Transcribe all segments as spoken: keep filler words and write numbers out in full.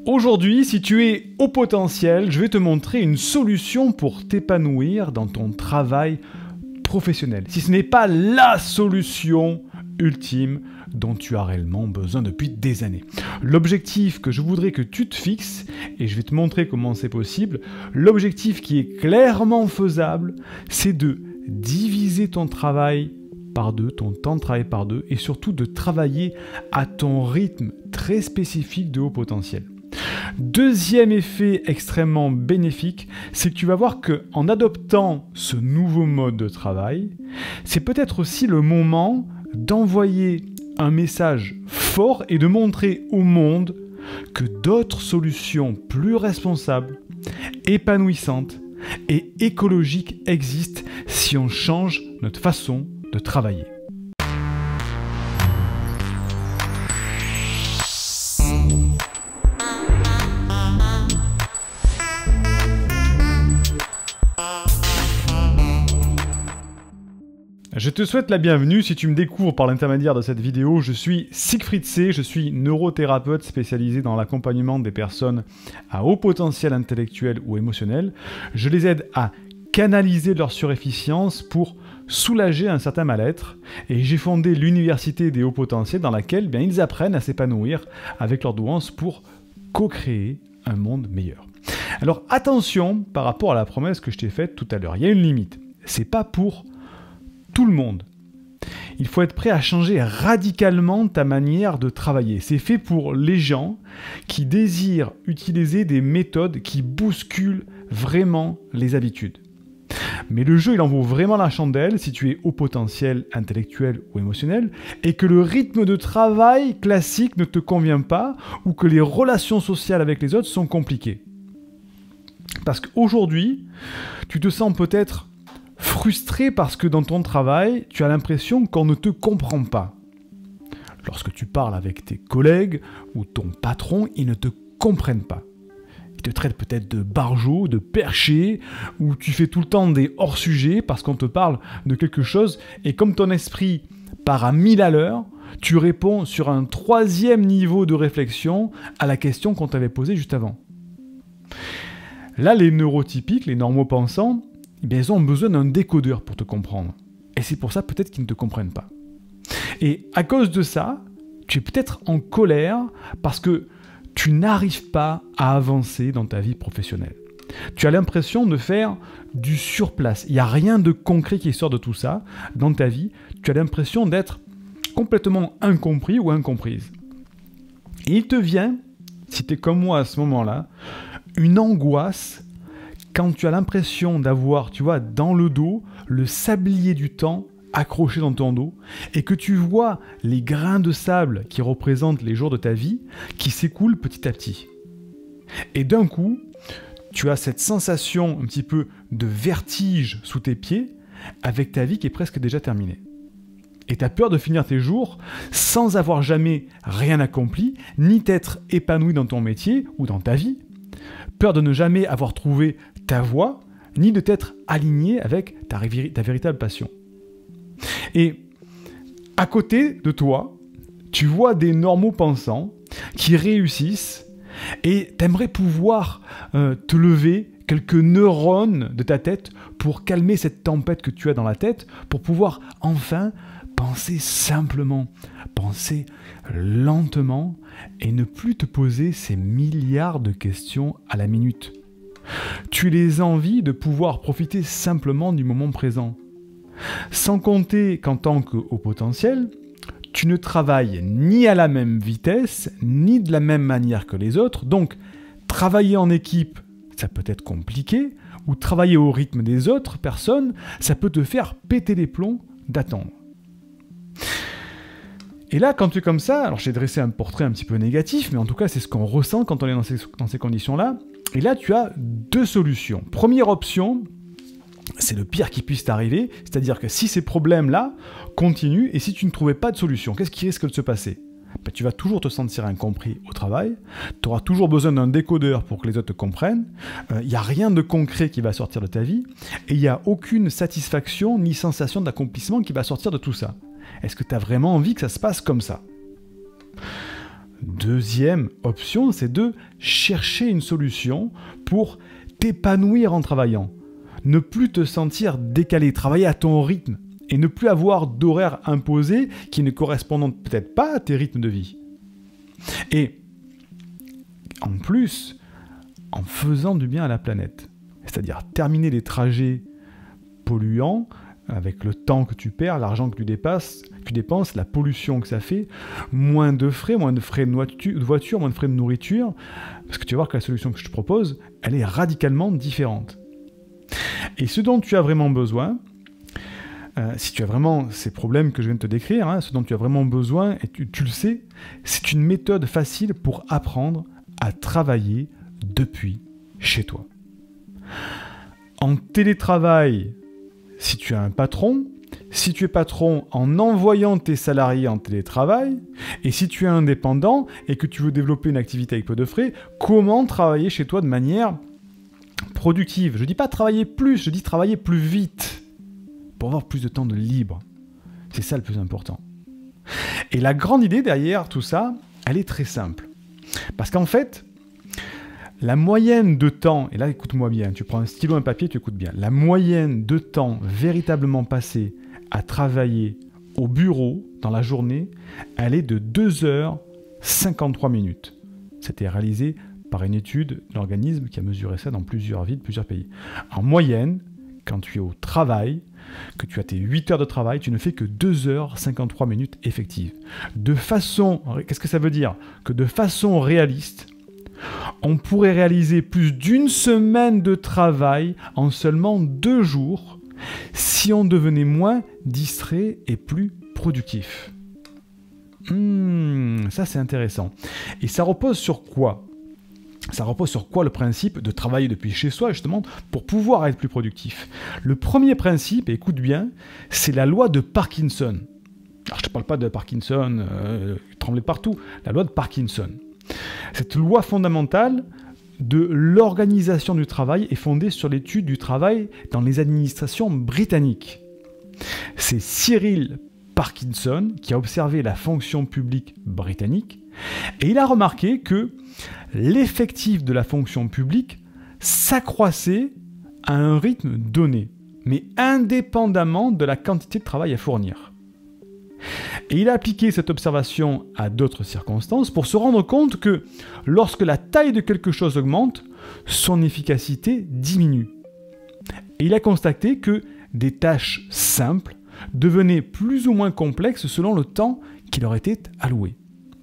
Aujourd'hui, si tu es haut potentiel, je vais te montrer une solution pour t'épanouir dans ton travail professionnel. Si ce n'est pas la solution ultime dont tu as réellement besoin depuis des années. L'objectif que je voudrais que tu te fixes, et je vais te montrer comment c'est possible, l'objectif qui est clairement faisable, c'est de diviser ton travail par deux, ton temps de travail par deux, et surtout de travailler à ton rythme très spécifique de haut potentiel. Deuxième effet extrêmement bénéfique, c'est que tu vas voir qu'en adoptant ce nouveau mode de travail, c'est peut-être aussi le moment d'envoyer un message fort et de montrer au monde que d'autres solutions plus responsables, épanouissantes et écologiques existent si on change notre façon de travailler. Je te souhaite la bienvenue. Si tu me découvres par l'intermédiaire de cette vidéo, je suis Siegfried C, je suis neurothérapeute spécialisé dans l'accompagnement des personnes à haut potentiel intellectuel ou émotionnel. Je les aide à canaliser leur surefficience pour soulager un certain mal-être, et j'ai fondé l'université des hauts potentiels dans laquelle bien, ils apprennent à s'épanouir avec leur douance pour co-créer un monde meilleur. Alors attention par rapport à la promesse que je t'ai faite tout à l'heure, il y a une limite. C'est pas pour tout le monde. Il faut être prêt à changer radicalement ta manière de travailler. C'est fait pour les gens qui désirent utiliser des méthodes qui bousculent vraiment les habitudes. Mais le jeu, il en vaut vraiment la chandelle si tu es haut potentiel intellectuel ou émotionnel et que le rythme de travail classique ne te convient pas ou que les relations sociales avec les autres sont compliquées. Parce qu'aujourd'hui, tu te sens peut-être frustré parce que dans ton travail, tu as l'impression qu'on ne te comprend pas. Lorsque tu parles avec tes collègues ou ton patron, ils ne te comprennent pas. Ils te traitent peut-être de barjot, de perché, ou tu fais tout le temps des hors-sujets parce qu'on te parle de quelque chose, et comme ton esprit part à mille à l'heure, tu réponds sur un troisième niveau de réflexion à la question qu'on t'avait posée juste avant. Là, les neurotypiques, les normaux pensants, eh bien, ils ont besoin d'un décodeur pour te comprendre. Et c'est pour ça peut-être qu'ils ne te comprennent pas. Et à cause de ça, tu es peut-être en colère parce que tu n'arrives pas à avancer dans ta vie professionnelle. Tu as l'impression de faire du surplace. Il n'y a rien de concret qui sort de tout ça dans ta vie. Tu as l'impression d'être complètement incompris ou incomprise. Et il te vient, si tu es comme moi à ce moment-là, une angoisse quand tu as l'impression d'avoir, tu vois, dans le dos, le sablier du temps accroché dans ton dos, et que tu vois les grains de sable qui représentent les jours de ta vie qui s'écoulent petit à petit. Et d'un coup, tu as cette sensation un petit peu de vertige sous tes pieds, avec ta vie qui est presque déjà terminée. Et tu as peur de finir tes jours sans avoir jamais rien accompli, ni t'être épanoui dans ton métier ou dans ta vie. Peur de ne jamais avoir trouvé ta voie, ni de t'être aligné avec ta, ta véritable passion. Et à côté de toi, tu vois des normaux pensants qui réussissent et t'aimerais pouvoir euh, te lever quelques neurones de ta tête pour calmer cette tempête que tu as dans la tête, pour pouvoir enfin penser simplement, penser lentement et ne plus te poser ces milliards de questions à la minute. Tu les envies de pouvoir profiter simplement du moment présent. Sans compter qu'en tant que haut potentiel, tu ne travailles ni à la même vitesse, ni de la même manière que les autres, donc travailler en équipe, ça peut être compliqué, ou travailler au rythme des autres personnes, ça peut te faire péter les plombs d'attendre. Et là, quand tu es comme ça, alors j'ai dressé un portrait un petit peu négatif, mais en tout cas, c'est ce qu'on ressent quand on est dans ces, dans ces conditions-là. Et là, tu as deux solutions. Première option, c'est le pire qui puisse t'arriver, c'est-à-dire que si ces problèmes-là continuent, et si tu ne trouvais pas de solution, qu'est-ce qui risque de se passer ? Ben, tu vas toujours te sentir incompris au travail, tu auras toujours besoin d'un décodeur pour que les autres te comprennent, il euh, n'y a rien de concret qui va sortir de ta vie, et il n'y a aucune satisfaction ni sensation d'accomplissement qui va sortir de tout ça. Est-ce que tu as vraiment envie que ça se passe comme ça ? Deuxième option, c'est de chercher une solution pour t'épanouir en travaillant. Ne plus te sentir décalé, travailler à ton rythme et ne plus avoir d'horaires imposés qui ne correspondent peut-être pas à tes rythmes de vie. Et en plus, en faisant du bien à la planète, c'est-à-dire terminer les trajets polluants avec le temps que tu perds, l'argent que tu dépasses, tu dépenses, la pollution que ça fait, moins de frais, moins de frais de voiture, moins de frais de nourriture, parce que tu vas voir que la solution que je te propose, elle est radicalement différente. Et ce dont tu as vraiment besoin, euh, si tu as vraiment ces problèmes que je viens de te décrire, hein, ce dont tu as vraiment besoin, et tu, tu le sais, c'est une méthode facile pour apprendre à travailler depuis chez toi. En télétravail, si tu as un patron, si tu es patron en envoyant tes salariés en télétravail, et si tu es indépendant et que tu veux développer une activité avec peu de frais, comment travailler chez toi de manière productive? Je ne dis pas travailler plus, je dis travailler plus vite, pour avoir plus de temps de libre. C'est ça le plus important. Et la grande idée derrière tout ça, elle est très simple. Parce qu'en fait, la moyenne de temps, et là écoute-moi bien, tu prends un stylo et un papier, tu écoutes bien, la moyenne de temps véritablement passé à travailler au bureau dans la journée, elle est de deux heures cinquante-trois minutes. C'était réalisé par une étude de l'organisme qui a mesuré ça dans plusieurs villes, plusieurs pays. En moyenne, quand tu es au travail, que tu as tes huit heures de travail, tu ne fais que deux heures cinquante-trois minutes effectives. De façon, qu'est-ce que ça veut dire? Que de façon réaliste, on pourrait réaliser plus d'une semaine de travail en seulement deux jours si on devenait moins distrait et plus productif. Mmh, ça c'est intéressant. Et ça repose sur quoi? Ça repose sur quoi le principe de travailler depuis chez soi, justement, pour pouvoir être plus productif? Le premier principe, et écoute bien, c'est la loi de Parkinson. Alors je ne te parle pas de Parkinson, euh, trembler partout, la loi de Parkinson. Cette loi fondamentale de l'organisation du travail est fondée sur l'étude du travail dans les administrations britanniques. C'est Cyril Parkinson qui a observé la fonction publique britannique et il a remarqué que l'effectif de la fonction publique s'accroissait à un rythme donné, mais indépendamment de la quantité de travail à fournir. Et il a appliqué cette observation à d'autres circonstances pour se rendre compte que lorsque la taille de quelque chose augmente, son efficacité diminue. Et il a constaté que des tâches simples devenaient plus ou moins complexes selon le temps qui leur était alloué.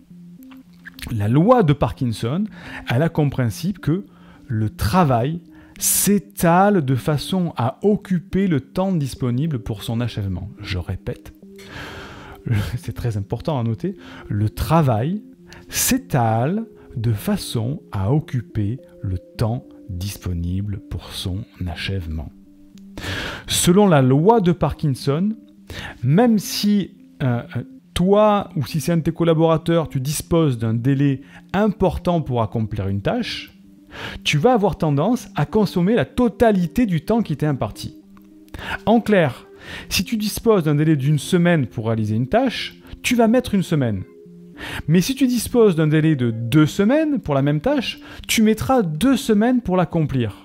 La loi de Parkinson, elle a comme principe que le travail s'étale de façon à occuper le temps disponible pour son achèvement. Je répète, c'est très important à noter, le travail s'étale de façon à occuper le temps disponible pour son achèvement. Selon la loi de Parkinson, même si euh, toi ou si c'est un de tes collaborateurs, tu disposes d'un délai important pour accomplir une tâche, tu vas avoir tendance à consommer la totalité du temps qui t'est imparti. En clair, si tu disposes d'un délai d'une semaine pour réaliser une tâche, tu vas mettre une semaine. Mais si tu disposes d'un délai de deux semaines pour la même tâche, tu mettras deux semaines pour l'accomplir.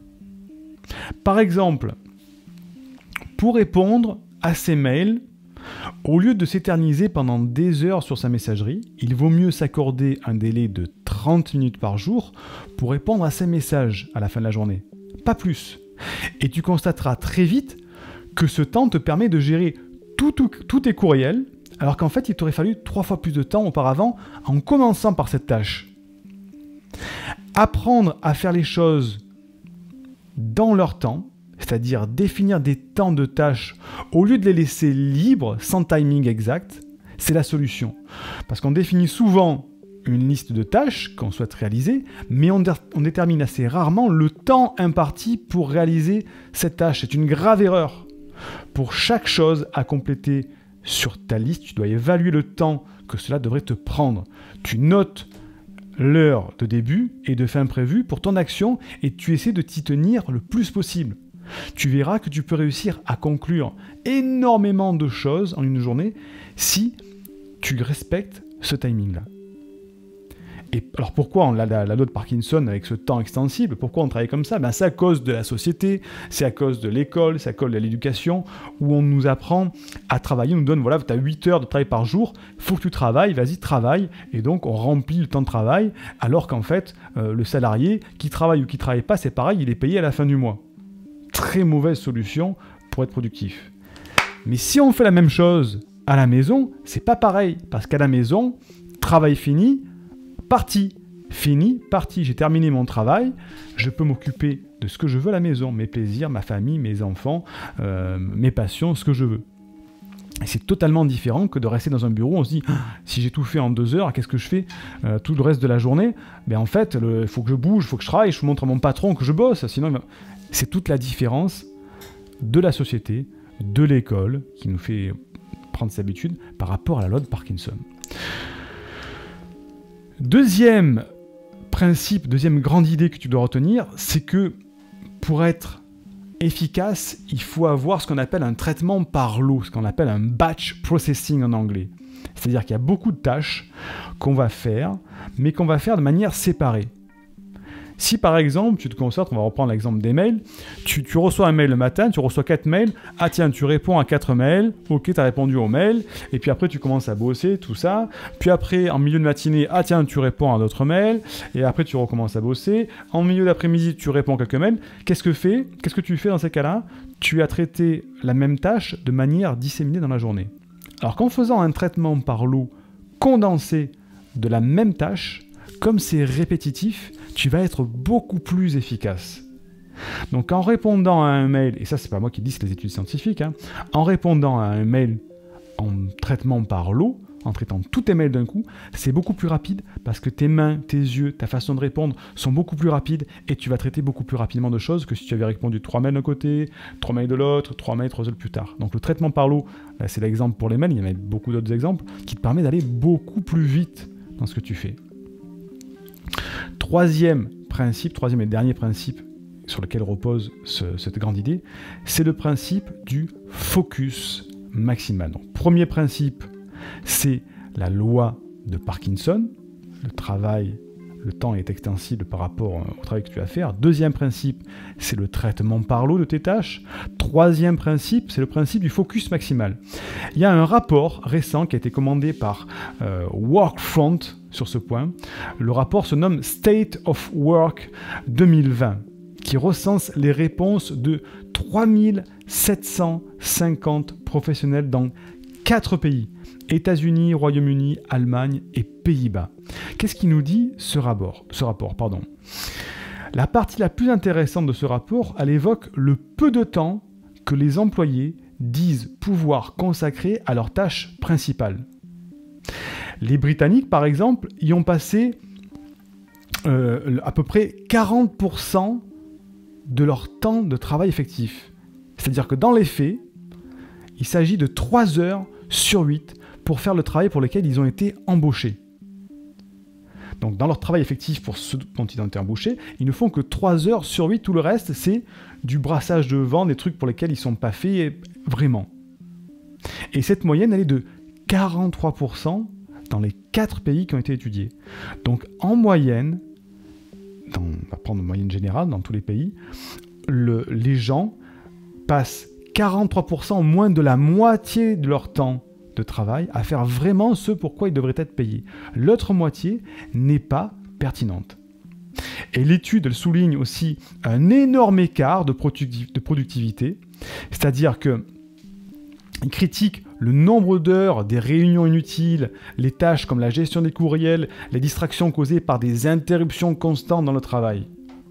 Par exemple, pour répondre à ses mails, au lieu de s'éterniser pendant des heures sur sa messagerie, il vaut mieux s'accorder un délai de trente minutes par jour pour répondre à ses messages à la fin de la journée. Pas plus. Et tu constateras très vite que ce temps te permet de gérer tous tout, tout tes courriels, alors qu'en fait, il t'aurait fallu trois fois plus de temps auparavant en commençant par cette tâche. Apprendre à faire les choses dans leur temps, c'est-à-dire définir des temps de tâches au lieu de les laisser libres, sans timing exact, c'est la solution. Parce qu'on définit souvent une liste de tâches qu'on souhaite réaliser, mais on, dé- on détermine assez rarement le temps imparti pour réaliser cette tâche. C'est une grave erreur. Pour chaque chose à compléter sur ta liste, tu dois évaluer le temps que cela devrait te prendre. Tu notes l'heure de début et de fin prévue pour ton action et tu essaies de t'y tenir le plus possible. Tu verras que tu peux réussir à conclure énormément de choses en une journée si tu respectes ce timing-là. Et alors pourquoi on a la, la loi de Parkinson avec ce temps extensible? Pourquoi on travaille comme ça? Ben, c'est à cause de la société, c'est à cause de l'école, c'est à cause de l'éducation, où on nous apprend à travailler, on nous donne, voilà, tu as huit heures de travail par jour, il faut que tu travailles, vas-y, travaille, et donc on remplit le temps de travail, alors qu'en fait, euh, le salarié qui travaille ou qui ne travaille pas, c'est pareil, il est payé à la fin du mois. Très mauvaise solution pour être productif. Mais si on fait la même chose à la maison, c'est pas pareil, parce qu'à la maison, travail fini, parti, fini, parti. J'ai terminé mon travail, je peux m'occuper de ce que je veux à la maison, mes plaisirs, ma famille, mes enfants, euh, mes passions, ce que je veux. Et c'est totalement différent que de rester dans un bureau, on se dit, ah, si j'ai tout fait en deux heures, qu'est-ce que je fais euh, tout le reste de la journée? Ben en fait, il faut que je bouge, il faut que je travaille, je montre à mon patron que je bosse, sinon va... c'est toute la différence de la société, de l'école, qui nous fait prendre ses habitudes par rapport à la loi de Parkinson. Deuxième principe, deuxième grande idée que tu dois retenir, c'est que pour être efficace, il faut avoir ce qu'on appelle un traitement par lot, ce qu'on appelle un batch processing en anglais. C'est-à-dire qu'il y a beaucoup de tâches qu'on va faire, mais qu'on va faire de manière séparée. Si par exemple, tu te concentres, on va reprendre l'exemple des mails, tu, tu reçois un mail le matin, tu reçois quatre mails, ah tiens, tu réponds à quatre mails, ok, tu as répondu aux mails, et puis après tu commences à bosser, tout ça, puis après, en milieu de matinée, ah tiens, tu réponds à d'autres mails, et après tu recommences à bosser, en milieu d'après-midi, tu réponds à quelques mails, qu'est-ce que, fait, qu'est-ce que tu fais dans ces cas-là? Tu as traité la même tâche de manière disséminée dans la journée. Alors qu'en faisant un traitement par lot condensé de la même tâche, comme c'est répétitif, tu vas être beaucoup plus efficace. Donc en répondant à un mail, et ça c'est pas moi qui dis, c'est les études scientifiques, hein, en répondant à un mail en traitement par lot, en traitant tous tes mails d'un coup, c'est beaucoup plus rapide parce que tes mains, tes yeux, ta façon de répondre sont beaucoup plus rapides et tu vas traiter beaucoup plus rapidement de choses que si tu avais répondu trois mails d'un côté, trois mails de l'autre, trois mails, trois heures plus tard. Donc le traitement par lot, là, c'est l'exemple pour les mails, il y en a beaucoup d'autres exemples qui te permettent d'aller beaucoup plus vite dans ce que tu fais. Troisième principe, troisième et dernier principe sur lequel repose ce, cette grande idée, c'est le principe du focus maximal. Donc, premier principe, c'est la loi de Parkinson. Le travail, le temps est extensible par rapport au travail que tu as à faire. Deuxième principe, c'est le traitement par lot de tes tâches. Troisième principe, c'est le principe du focus maximal. Il y a un rapport récent qui a été commandé par euh, Workfront sur ce point. Le rapport se nomme State of Work deux mille vingt, qui recense les réponses de trois mille sept cent cinquante professionnels dans quatre pays. États-Unis, Royaume-Uni, Allemagne et Pays-Bas. Qu'est-ce qu'il nous dit ce rapport, ce rapport pardon. La partie la plus intéressante de ce rapport, elle évoque le peu de temps que les employés disent pouvoir consacrer à leurs tâches principales. Les Britanniques, par exemple, y ont passé euh, à peu près quarante pour cent de leur temps de travail effectif. C'est-à-dire que dans les faits, il s'agit de trois heures sur huit pour faire le travail pour lequel ils ont été embauchés. Donc dans leur travail effectif pour ceux dont ils ont été embauchés, ils ne font que trois heures sur huit, tout le reste c'est du brassage de vent, des trucs pour lesquels ils ne sont pas faits vraiment. Et cette moyenne elle est de quarante-trois pour cent dans les quatre pays qui ont été étudiés. Donc en moyenne, dans, on va prendre une moyenne générale dans tous les pays, le, les gens passent quarante-trois pour cent, moins de la moitié de leur temps de travail à faire vraiment ce pour quoi ils devraient être payés. L'autre moitié n'est pas pertinente. Et l'étude elle souligne aussi un énorme écart de, productiv- de productivité, c'est-à-dire que il critique le nombre d'heures des réunions inutiles, les tâches comme la gestion des courriels, les distractions causées par des interruptions constantes dans le travail.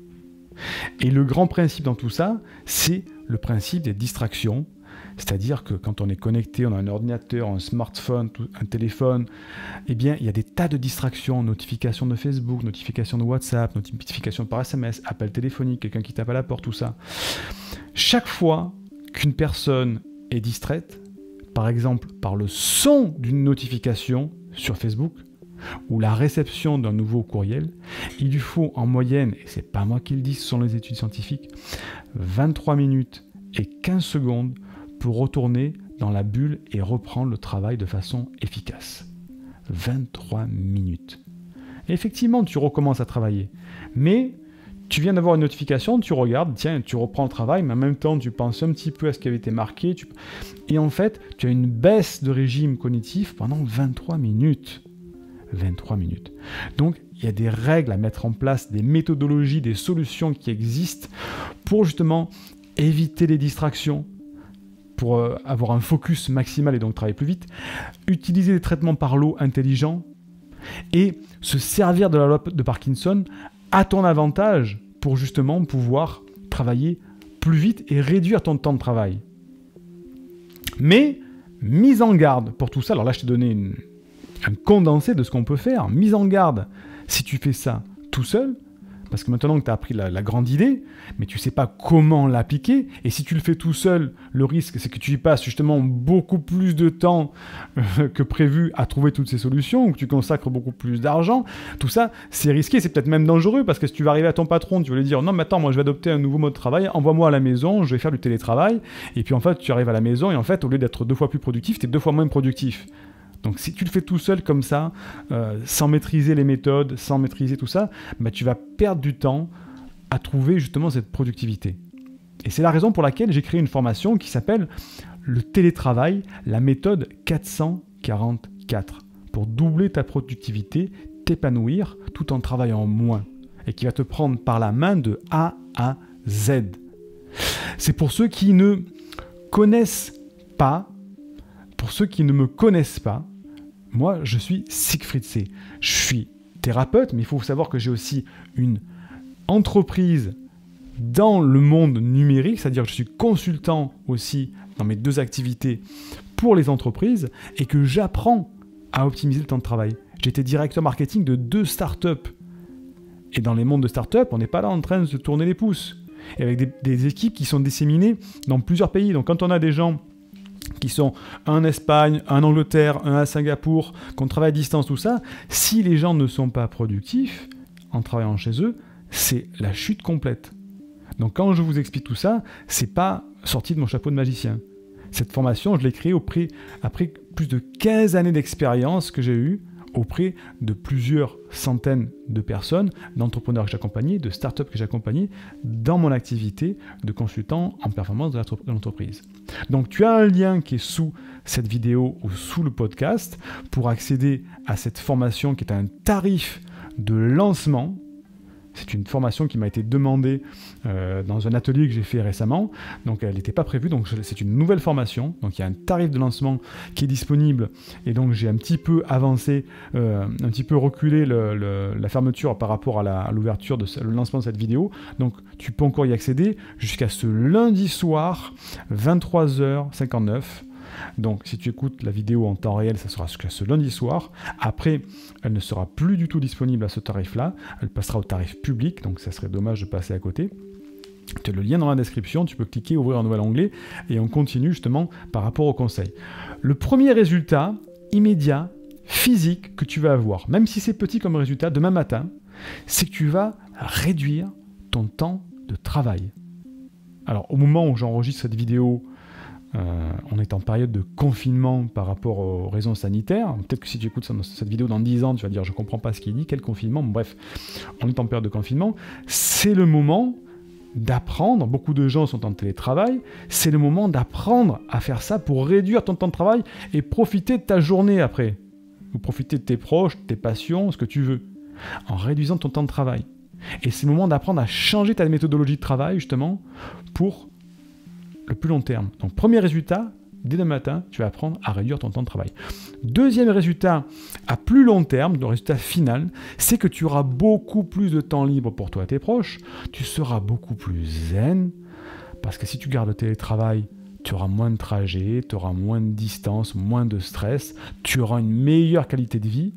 Et le grand principe dans tout ça, c'est le principe des distractions, c'est-à-dire que quand on est connecté, on a un ordinateur, un smartphone, un téléphone, eh bien, il y a des tas de distractions, notifications de Facebook, notifications de WhatsApp, notifications par S M S, appel téléphonique, quelqu'un qui tape à la porte, tout ça. Chaque fois qu'une personne est distraite, par exemple par le son d'une notification sur Facebook, ou la réception d'un nouveau courriel, il lui faut en moyenne, et c'est pas moi qui le dis, ce sont les études scientifiques, vingt-trois minutes et quinze secondes pour retourner dans la bulle et reprendre le travail de façon efficace. vingt-trois minutes. Et effectivement, tu recommences à travailler. Mais tu viens d'avoir une notification, tu regardes, tiens, tu reprends le travail, mais en même temps, tu penses un petit peu à ce qui avait été marqué. Tu... Et en fait, tu as une baisse de régime cognitif pendant vingt-trois minutes. vingt-trois minutes. Donc, il y a des règles à mettre en place, des méthodologies, des solutions qui existent pour justement éviter les distractions, pour euh, avoir un focus maximal et donc travailler plus vite, utiliser des traitements par l'eau intelligents et se servir de la loi de Parkinson à ton avantage pour justement pouvoir travailler plus vite et réduire ton temps de travail. Mais, mise en garde pour tout ça, alors là je t'ai donné une, un condensé de ce qu'on peut faire, mise en garde si tu fais ça tout seul, parce que maintenant que tu as appris la, la grande idée, mais tu ne sais pas comment l'appliquer, et si tu le fais tout seul, le risque c'est que tu y passes justement beaucoup plus de temps euh, que prévu à trouver toutes ces solutions, ou que tu consacres beaucoup plus d'argent. Tout ça, c'est risqué, c'est peut-être même dangereux, parce que si tu vas arriver à ton patron, tu vas lui dire « Non, mais attends, moi je vais adopter un nouveau mode de travail, envoie-moi à la maison, je vais faire du télétravail. » Et puis en fait, tu arrives à la maison, et en fait, au lieu d'être deux fois plus productif, tu es deux fois moins productif. Donc si tu le fais tout seul comme ça, euh, sans maîtriser les méthodes, sans maîtriser tout ça, bah, tu vas perdre du temps à trouver justement cette productivité. Et c'est la raison pour laquelle j'ai créé une formation qui s'appelle le télétravail, la méthode quatre cent quarante-quatre, pour doubler ta productivité, t'épanouir tout en travaillant moins, et qui va te prendre par la main de A à Z. C'est pour ceux qui ne connaissent pas, pour ceux qui ne me connaissent pas, moi, je suis Siegfried C. Je suis thérapeute, mais il faut savoir que j'ai aussi une entreprise dans le monde numérique, c'est-à-dire que je suis consultant aussi dans mes deux activités pour les entreprises et que j'apprends à optimiser le temps de travail. J'étais directeur marketing de deux startups. Et dans les mondes de startups, on n'est pas là en train de se tourner les pouces. Et avec des, des équipes qui sont disséminées dans plusieurs pays. Donc quand on a des gens qui sont un en Espagne, un en Angleterre, un à Singapour, qu'on travaille à distance, tout ça, si les gens ne sont pas productifs en travaillant chez eux, c'est la chute complète. Donc quand je vous explique tout ça, c'est pas sorti de mon chapeau de magicien. Cette formation, je l'ai créée auprès, après plus de quinze années d'expérience que j'ai eue auprès de plusieurs centaines de personnes, d'entrepreneurs que j'accompagnais, de startups que j'accompagnais dans mon activité de consultant en performance de l'entreprise. Donc tu as un lien qui est sous cette vidéo ou sous le podcast pour accéder à cette formation qui est un tarif de lancement. C'est une formation qui m'a été demandée euh, dans un atelier que j'ai fait récemment. Donc, elle n'était pas prévue. Donc, c'est une nouvelle formation. Donc, il y a un tarif de lancement qui est disponible. Et donc, j'ai un petit peu avancé, euh, un petit peu reculé le, le, la fermeture par rapport à l'ouverture, de le lancement de cette vidéo. Donc, tu peux encore y accéder jusqu'à ce lundi soir, vingt-trois heures cinquante-neuf. Donc, si tu écoutes la vidéo en temps réel, ça sera jusqu'à ce lundi soir. Après, elle ne sera plus du tout disponible à ce tarif-là. Elle passera au tarif public, donc ça serait dommage de passer à côté. Tu as le lien dans la description, tu peux cliquer, ouvrir un nouvel onglet, et on continue justement par rapport au conseil. Le premier résultat immédiat, physique, que tu vas avoir, même si c'est petit comme résultat, demain matin, c'est que tu vas réduire ton temps de travail. Alors, au moment où j'enregistre cette vidéo, Euh, on est en période de confinement par rapport aux raisons sanitaires. Peut-être que si tu écoutes cette vidéo dans dix ans, tu vas dire « je ne comprends pas ce qu'il dit, quel confinement ?» Bref, on est en période de confinement. C'est le moment d'apprendre, beaucoup de gens sont en télétravail, c'est le moment d'apprendre à faire ça pour réduire ton temps de travail et profiter de ta journée après. Ou profiter de tes proches, de tes passions, ce que tu veux, en réduisant ton temps de travail. Et c'est le moment d'apprendre à changer ta méthodologie de travail, justement, pour le plus long terme. Donc, premier résultat, dès demain matin, tu vas apprendre à réduire ton temps de travail. Deuxième résultat, à plus long terme, le résultat final, c'est que tu auras beaucoup plus de temps libre pour toi et tes proches, tu seras beaucoup plus zen, parce que si tu gardes le télétravail, tu auras moins de trajets, tu auras moins de distance, moins de stress, tu auras une meilleure qualité de vie,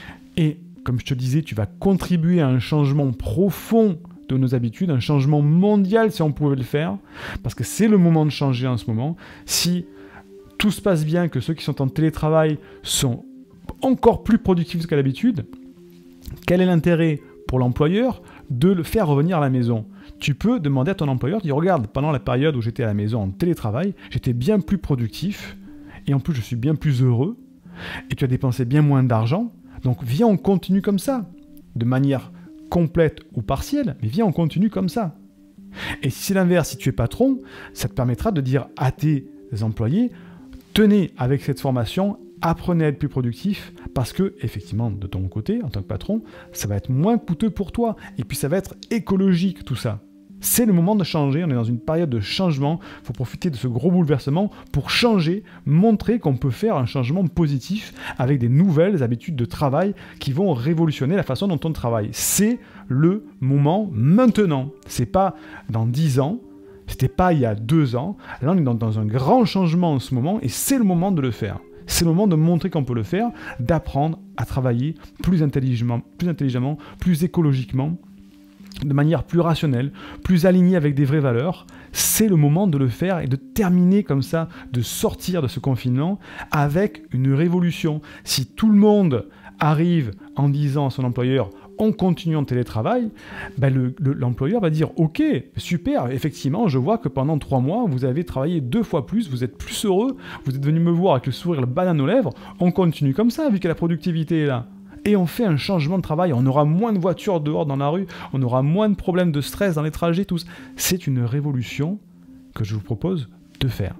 et comme je te disais, tu vas contribuer à un changement profond de nos habitudes, un changement mondial si on pouvait le faire, parce que c'est le moment de changer en ce moment. Si tout se passe bien, que ceux qui sont en télétravail sont encore plus productifs qu'à l'habitude, quel est l'intérêt pour l'employeur de le faire revenir à la maison? Tu peux demander à ton employeur, tu dis regarde, pendant la période où j'étais à la maison en télétravail, j'étais bien plus productif, et en plus je suis bien plus heureux, et tu as dépensé bien moins d'argent, donc viens, on continue comme ça. de manière complète ou partielle, mais viens, on continue comme ça. Et si c'est l'inverse, si tu es patron, ça te permettra de dire à tes employés, tenez, avec cette formation, apprenez à être plus productif, parce que, effectivement, de ton côté, en tant que patron, ça va être moins coûteux pour toi, et puis ça va être écologique, tout ça. C'est le moment de changer, on est dans une période de changement, il faut profiter de ce gros bouleversement pour changer, montrer qu'on peut faire un changement positif avec des nouvelles habitudes de travail qui vont révolutionner la façon dont on travaille. C'est le moment maintenant, c'est pas dans dix ans, c'était pas il y a deux ans, là on est dans, dans un grand changement en ce moment et c'est le moment de le faire. C'est le moment de montrer qu'on peut le faire, d'apprendre à travailler plus intelligemment, plus intelligemment, plus écologiquement, de manière plus rationnelle, plus alignée avec des vraies valeurs. C'est le moment de le faire et de terminer comme ça, de sortir de ce confinement avec une révolution. Si tout le monde arrive en disant à son employeur « on continue en télétravail », ben le, le, l'employeur va dire « ok, super, effectivement, je vois que pendant trois mois, vous avez travaillé deux fois plus, vous êtes plus heureux, vous êtes venu me voir avec le sourire, le banane aux lèvres, on continue comme ça vu que la productivité est là ». Et on fait un changement de travail, on aura moins de voitures dehors dans la rue, on aura moins de problèmes de stress dans les trajets, tous. C'est une révolution que je vous propose de faire.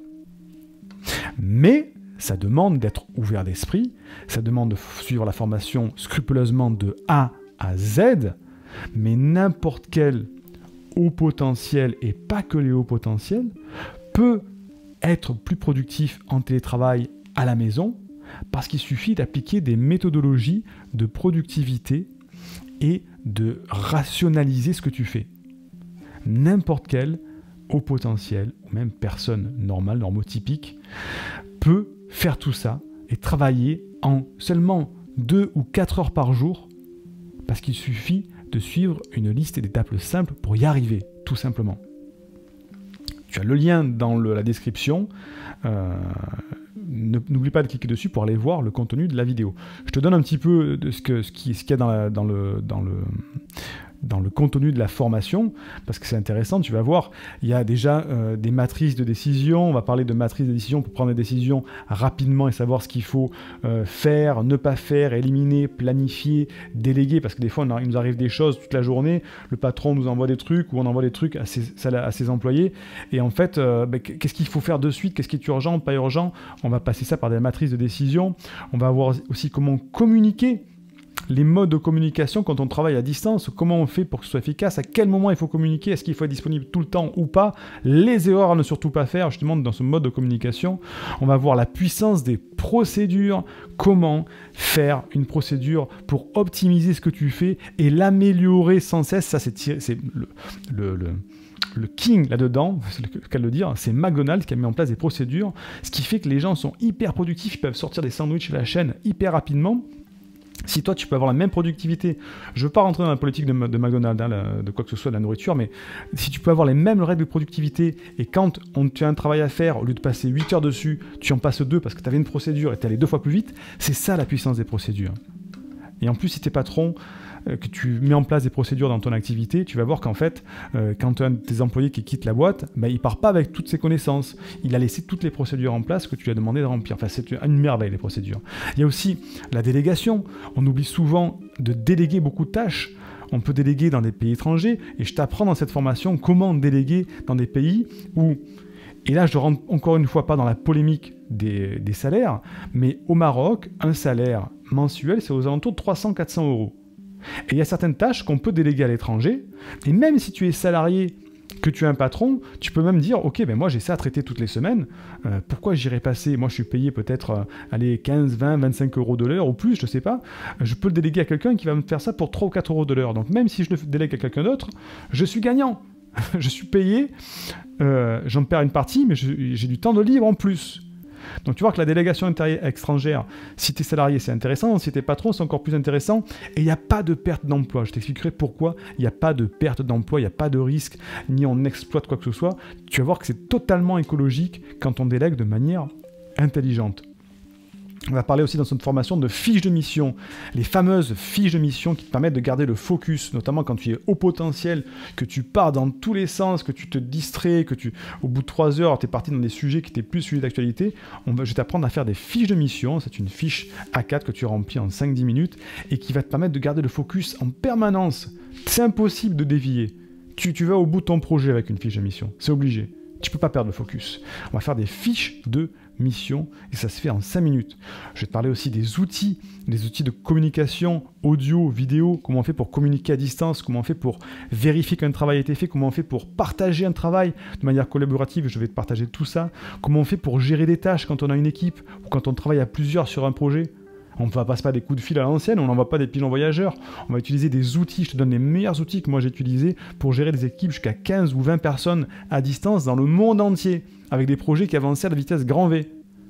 Mais ça demande d'être ouvert d'esprit, ça demande de suivre la formation scrupuleusement de A à Z, mais n'importe quel haut potentiel, et pas que les hauts potentiels, peut être plus productif en télétravail à la maison, parce qu'il suffit d'appliquer des méthodologies de productivité et de rationaliser ce que tu fais. N'importe quel haut potentiel, ou même personne normale, normotypique, peut faire tout ça et travailler en seulement deux ou quatre heures par jour, parce qu'il suffit de suivre une liste d'étapes simples pour y arriver, tout simplement. Tu as le lien dans le, la description. Euh, N'oublie pas de cliquer dessus pour aller voir le contenu de la vidéo. Je te donne un petit peu de ce qu'il ce qui, ce qu'il y a dans, la, dans, le, dans, le, dans le contenu de la formation, parce que c'est intéressant, tu vas voir, il y a déjà euh, des matrices de décision, on va parler de matrices de décision pour prendre des décisions rapidement et savoir ce qu'il faut euh, faire, ne pas faire, éliminer, planifier, déléguer, parce que des fois on a, il nous arrive des choses toute la journée, le patron nous envoie des trucs ou on envoie des trucs à ses, à ses employés, et en fait, euh, bah, qu'est-ce qu'il faut faire de suite, qu'est-ce qui est urgent, pas urgent, on va passer ça par des matrices de décision, on va voir aussi comment communiquer, les modes de communication quand on travaille à distance, comment on fait pour que ce soit efficace, à quel moment il faut communiquer, est-ce qu'il faut être disponible tout le temps ou pas, les erreurs à ne surtout pas faire justement dans ce mode de communication. On va voir la puissance des procédures, comment faire une procédure pour optimiser ce que tu fais et l'améliorer sans cesse. Ça c'est, c'est le, le, le Le king là-dedans, c'est le cas de le dire, c'est McDonald's qui a mis en place des procédures, ce qui fait que les gens sont hyper productifs, ils peuvent sortir des sandwichs à la chaîne hyper rapidement. Si toi, tu peux avoir la même productivité, je ne veux pas rentrer dans la politique de, de McDonald's, hein, la, de quoi que ce soit, de la nourriture, mais si tu peux avoir les mêmes règles de productivité et quand on, tu as un travail à faire, au lieu de passer huit heures dessus, tu en passes deux parce que tu avais une procédure et tu es allé deux fois plus vite, c'est ça la puissance des procédures. Et en plus, si tu es patron, euh, que tu mets en place des procédures dans ton activité, tu vas voir qu'en fait, euh, quand tu as un de tes employés qui quitte la boîte, ben, il ne part pas avec toutes ses connaissances. Il a laissé toutes les procédures en place que tu lui as demandé de remplir. Enfin, c'est une merveille, les procédures. Il y a aussi la délégation. On oublie souvent de déléguer beaucoup de tâches. On peut déléguer dans des pays étrangers. Et je t'apprends dans cette formation comment déléguer dans des pays où... Et là, je ne rentre encore une fois pas dans la polémique des, des salaires, mais au Maroc, un salaire mensuel, c'est aux alentours de trois cents à quatre cents euros. Et il y a certaines tâches qu'on peut déléguer à l'étranger, et même si tu es salarié, que tu es un patron, tu peux même dire, ok, ben moi j'ai ça à traiter toutes les semaines, euh, pourquoi j'irai passer, moi je suis payé peut-être euh, allez, quinze, vingt, vingt-cinq euros de l'heure, ou plus, je ne sais pas, je peux le déléguer à quelqu'un qui va me faire ça pour trois ou quatre euros de l'heure. Donc même si je le délègue à quelqu'un d'autre, je suis gagnant. Je suis payé, euh, j'en perds une partie, mais je, j'ai du temps de libre en plus. Donc tu vois que la délégation étrangère, si tu es salarié, c'est intéressant, si tu es patron, c'est encore plus intéressant, et il n'y a pas de perte d'emploi. Je t'expliquerai pourquoi il n'y a pas de perte d'emploi, il n'y a pas de risque, ni on exploite quoi que ce soit. Tu vas voir que c'est totalement écologique quand on délègue de manière intelligente. On va parler aussi dans cette formation de fiches de mission, les fameuses fiches de mission qui te permettent de garder le focus, notamment quand tu es haut potentiel, que tu pars dans tous les sens, que tu te distrais, que tu, au bout de trois heures, tu es parti dans des sujets qui étaient plus sujets d'actualité. On va, je vais t'apprendre à faire des fiches de mission. C'est une fiche A quatre que tu remplis en cinq à dix minutes et qui va te permettre de garder le focus en permanence. C'est impossible de dévier. Tu, tu vas au bout de ton projet avec une fiche de mission. C'est obligé. Tu ne peux pas perdre le focus. On va faire des fiches de mission et ça se fait en cinq minutes. Je vais te parler aussi des outils, des outils de communication audio, vidéo, comment on fait pour communiquer à distance, comment on fait pour vérifier qu'un travail a été fait, comment on fait pour partager un travail de manière collaborative, je vais te partager tout ça, comment on fait pour gérer des tâches quand on a une équipe ou quand on travaille à plusieurs sur un projet. On ne va pas se passer des coups de fil à l'ancienne, on n'envoie pas des pigeons voyageurs. On va utiliser des outils, je te donne les meilleurs outils que moi j'ai utilisés pour gérer des équipes jusqu'à quinze ou vingt personnes à distance dans le monde entier, avec des projets qui avançaient à la vitesse grand V.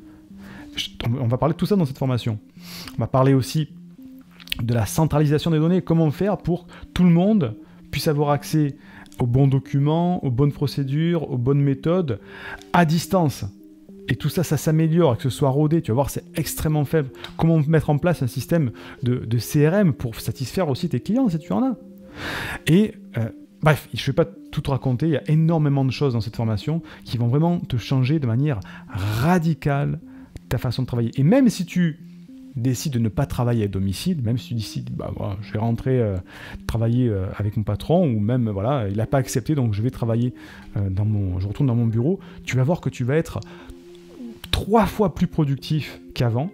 On va parler de tout ça dans cette formation. On va parler aussi de la centralisation des données, comment faire pour que tout le monde puisse avoir accès aux bons documents, aux bonnes procédures, aux bonnes méthodes à distance. Et tout ça, ça s'améliore, que ce soit rodé, tu vas voir, c'est extrêmement faible. Comment mettre en place un système de, de C R M pour satisfaire aussi tes clients, si tu en as. Et euh, bref, je ne vais pas tout te raconter, il y a énormément de choses dans cette formation qui vont vraiment te changer de manière radicale ta façon de travailler. Et même si tu décides de ne pas travailler à domicile, même si tu décides, bah, voilà, je vais rentrer euh, travailler euh, avec mon patron, ou même, voilà, il n'a pas accepté, donc je vais travailler euh, dans mon, je retourne dans mon bureau, tu vas voir que tu vas être trois fois plus productif qu'avant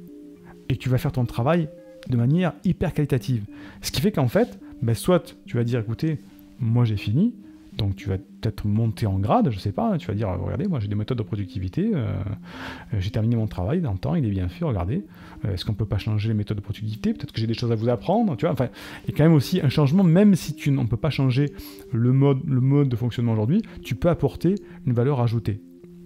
et tu vas faire ton travail de manière hyper qualitative. Ce qui fait qu'en fait, ben soit tu vas dire, écoutez, moi j'ai fini, donc tu vas peut-être monter en grade, je sais pas, tu vas dire, regardez, moi j'ai des méthodes de productivité, euh, j'ai terminé mon travail dans le temps, il est bien fait, regardez, euh, est-ce qu'on peut pas changer les méthodes de productivité, peut-être que j'ai des choses à vous apprendre, tu vois, enfin, il y a quand même aussi un changement, même si tu ne peut pas changer le mode, le mode de fonctionnement aujourd'hui, tu peux apporter une valeur ajoutée.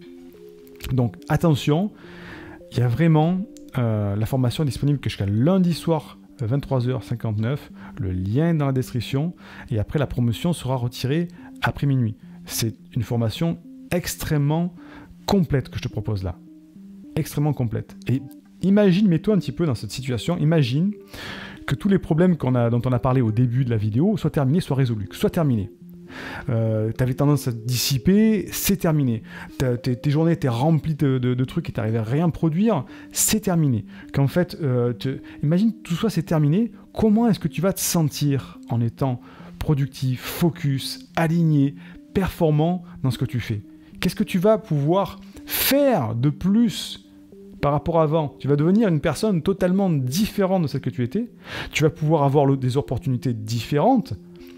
Donc attention, il y a vraiment euh, la formation est disponible que jusqu'à lundi soir vingt-trois heures cinquante-neuf, le lien est dans la description et après la promotion sera retirée après minuit. C'est une formation extrêmement complète que je te propose là, extrêmement complète. Et imagine, mets-toi un petit peu dans cette situation, imagine que tous les problèmes qu'on a, dont on a parlé au début de la vidéo soient terminés, soient résolus, soient terminés. Euh, tu avais tendance à te dissiper, c'est terminé. Tes, tes journées étaient remplies de, de, de trucs et tu n'arrivais à rien produire, c'est terminé. Qu'en fait, euh, te, imagine tout ça, c'est terminé. Comment est-ce que tu vas te sentir en étant productif, focus, aligné, performant dans ce que tu fais? Qu'est-ce que tu vas pouvoir faire de plus par rapport à avant? Tu vas devenir une personne totalement différente de celle que tu étais. Tu vas pouvoir avoir le, des opportunités différentes.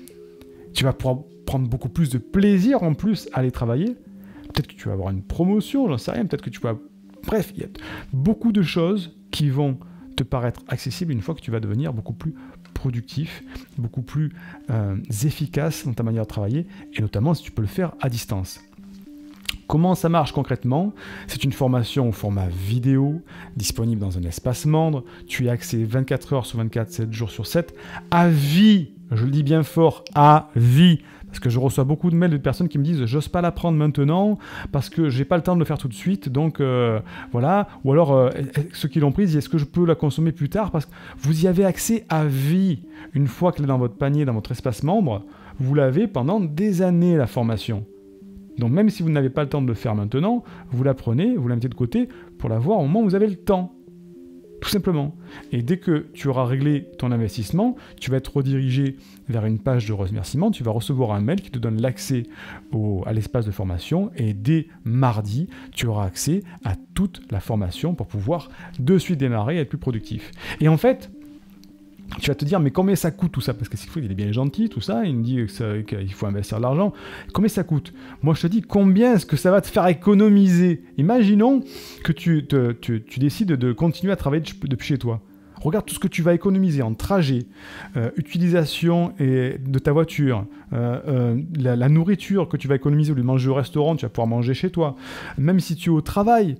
Tu vas pouvoir prendre beaucoup plus de plaisir en plus à aller travailler. Peut-être que tu vas avoir une promotion, j'en sais rien. Peut-être que tu vas... Bref, il y a beaucoup de choses qui vont te paraître accessibles une fois que tu vas devenir beaucoup plus productif, beaucoup plus euh, efficace dans ta manière de travailler, et notamment si tu peux le faire à distance. Comment ça marche concrètement? C'est une formation au format vidéo, disponible dans un espace membre. Tu as accès vingt-quatre heures sur vingt-quatre, sept jours sur sept, à vie. Je le dis bien fort, à vie. Parce que je reçois beaucoup de mails de personnes qui me disent « j'ose pas la prendre maintenant parce que j'ai pas le temps de le faire tout de suite, donc euh, voilà ». Ou alors, euh, ceux qui l'ont prise disent « est-ce que je peux la consommer plus tard ?» Parce que vous y avez accès à vie. Une fois qu'elle est dans votre panier, dans votre espace membre, vous l'avez pendant des années, la formation. Donc même si vous n'avez pas le temps de le faire maintenant, vous la prenez, vous la mettez de côté pour la voir au moment où vous avez le temps. Tout simplement. Et dès que tu auras réglé ton investissement, tu vas être redirigé vers une page de remerciement, tu vas recevoir un mail qui te donne l'accès au, à l'espace de formation et dès mardi, tu auras accès à toute la formation pour pouvoir de suite démarrer et être plus productif. Et en fait, tu vas te dire, mais combien ça coûte tout ça? Parce que Siegfried, il est bien gentil, tout ça, il me dit qu'il faut investir de l'argent. Combien ça coûte? Moi, je te dis, combien est-ce que ça va te faire économiser? Imaginons que tu, te, tu, tu décides de continuer à travailler depuis chez toi. Regarde tout ce que tu vas économiser en trajet, euh, utilisation et de ta voiture, euh, euh, la, la nourriture que tu vas économiser au lieu de manger au restaurant, tu vas pouvoir manger chez toi. Même si tu es au travail,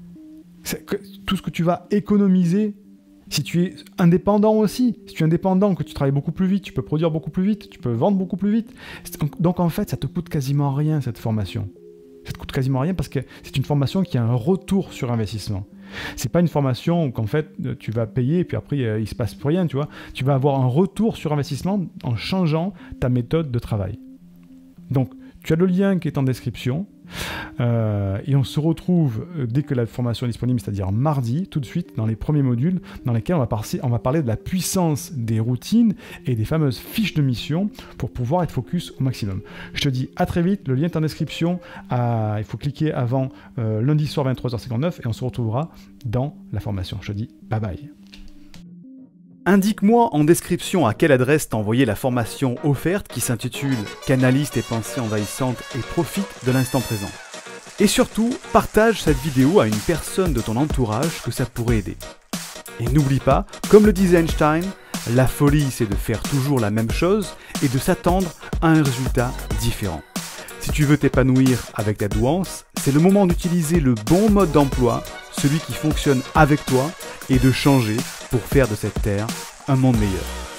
tout ce que tu vas économiser. Si tu es indépendant aussi, si tu es indépendant, que tu travailles beaucoup plus vite, tu peux produire beaucoup plus vite, tu peux vendre beaucoup plus vite. Donc en fait, ça te coûte quasiment rien cette formation. Ça te coûte quasiment rien parce que c'est une formation qui a un retour sur investissement. C'est pas une formation qu'en fait tu vas payer et puis après euh, il se passe plus rien, tu vois. Tu vas avoir un retour sur investissement en changeant ta méthode de travail. Donc, tu as le lien qui est en description. Euh, et on se retrouve euh, dès que la formation est disponible, c'est-à-dire mardi, tout de suite, dans les premiers modules dans lesquels on va, par- on va parler de la puissance des routines et des fameuses fiches de mission pour pouvoir être focus au maximum. Je te dis à très vite, le lien est en description. À, il faut cliquer avant euh, lundi soir vingt-trois heures cinquante-neuf et on se retrouvera dans la formation. Je te dis bye bye. Indique-moi en description à quelle adresse t'as envoyé la formation offerte qui s'intitule « Canalise tes pensées envahissantes et profite de l'instant présent ». Et surtout, partage cette vidéo à une personne de ton entourage que ça pourrait aider. Et n'oublie pas, comme le disait Einstein, la folie c'est de faire toujours la même chose et de s'attendre à un résultat différent. Si tu veux t'épanouir avec ta douance, c'est le moment d'utiliser le bon mode d'emploi, celui qui fonctionne avec toi, et de changer pour faire de cette terre un monde meilleur.